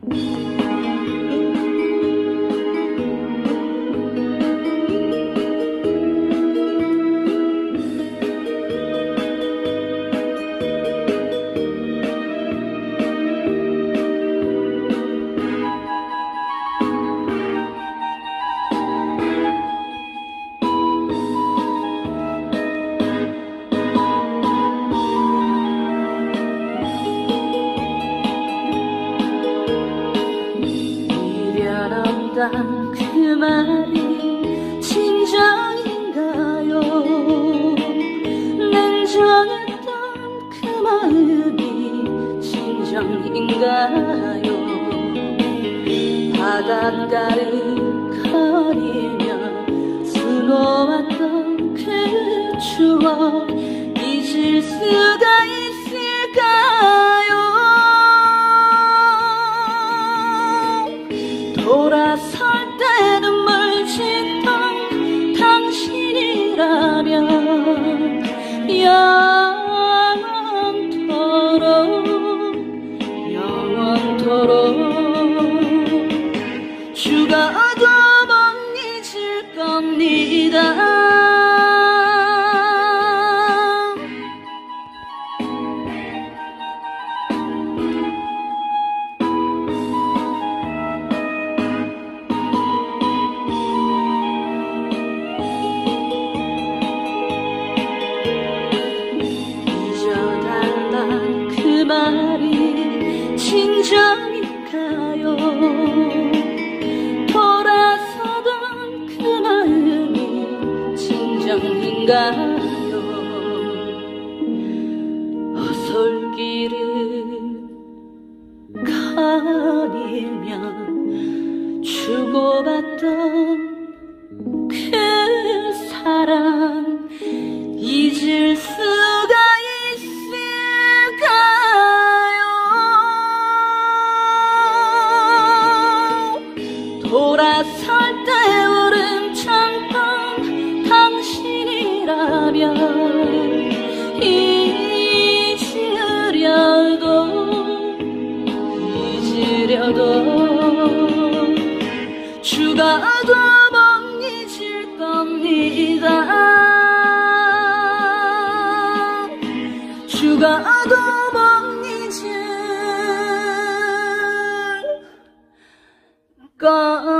그 말이 진정인가요? 냉정했던 그 마음이 진정인가요? 바닷가를 거리며 수놓았던 그 추억 잊을 수가 있을까요? 돌아설 때 눈물 짓던 당신이라면 영원토록 죽어도 못 잊을 겁니다. 그 말이 진정일까요? 돌아서던 그 마음이 진정인가요? 헛솔길을 거닐며 주고받던 그 사랑 잊을 수가 돌아설 때 울음 참던 당신이라면 잊으려도 죽어도 못 잊을 겁니다. 죽어도 못 잊을 겁니다.